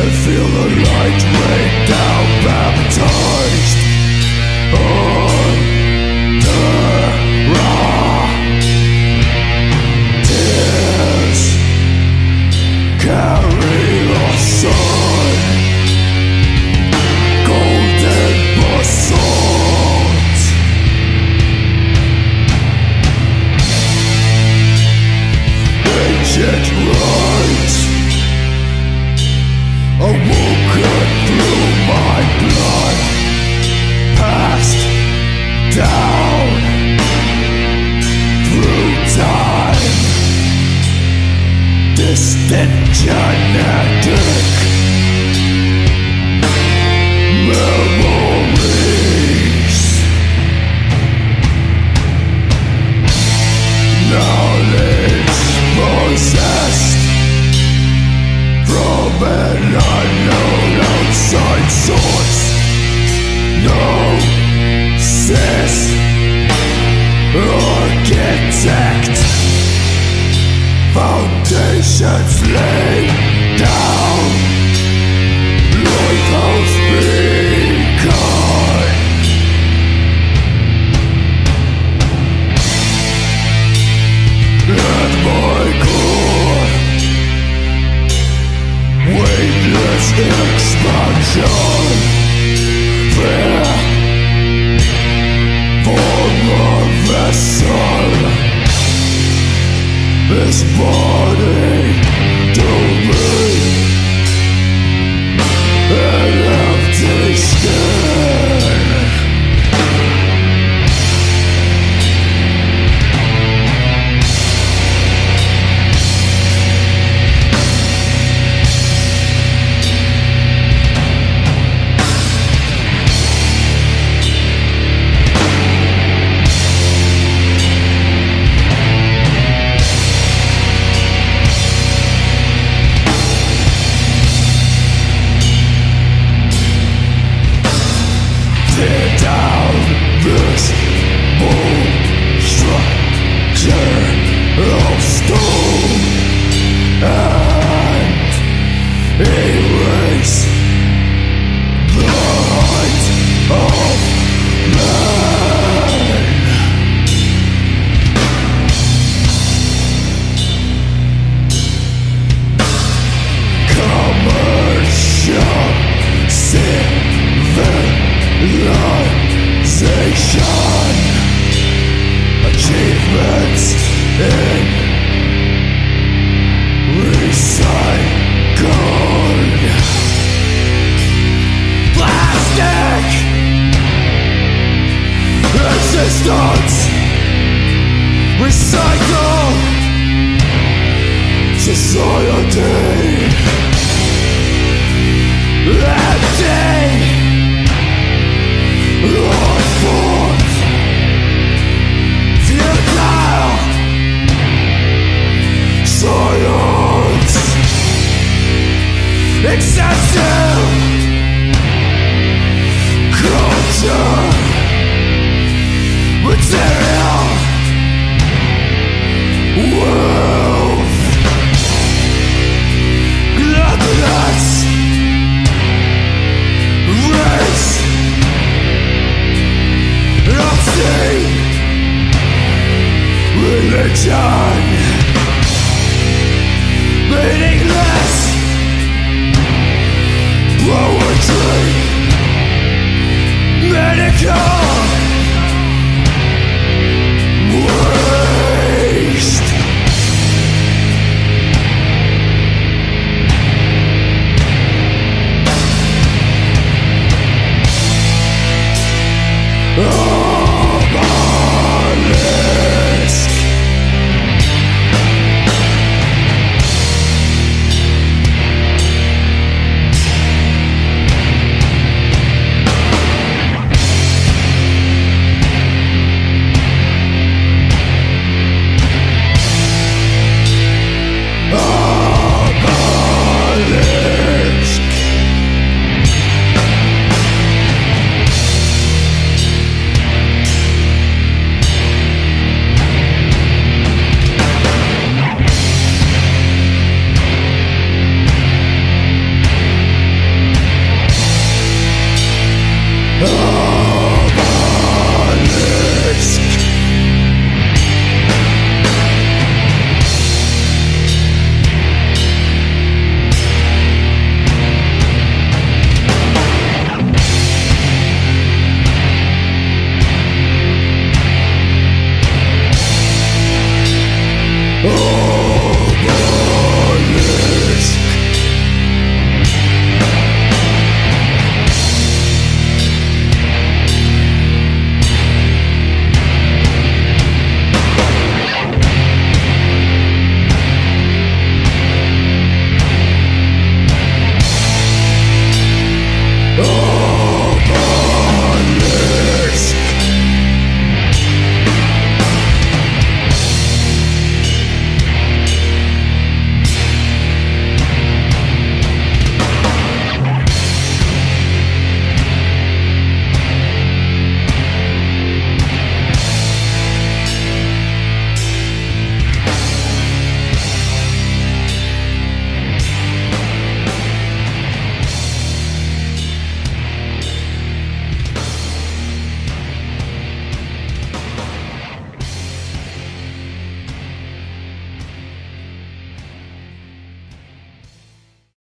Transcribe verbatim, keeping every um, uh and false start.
feel the light rain down, baptized on the raw tears. Carry the sun, golden basalt. Ancient rites awoken through my blood, passed down through time. Distant genetic memories, knowledge possessed from an unknown outside source. No cis architect, foundations laid down, lighthouse beacon. At my core, weightless expansion, fear, form a vessel. This body to me, an empty skin. Tear down this bold structure of stone and erase the light of man. Commercial civilization, achievements in recycled plastic existence. Recycle society, empty life for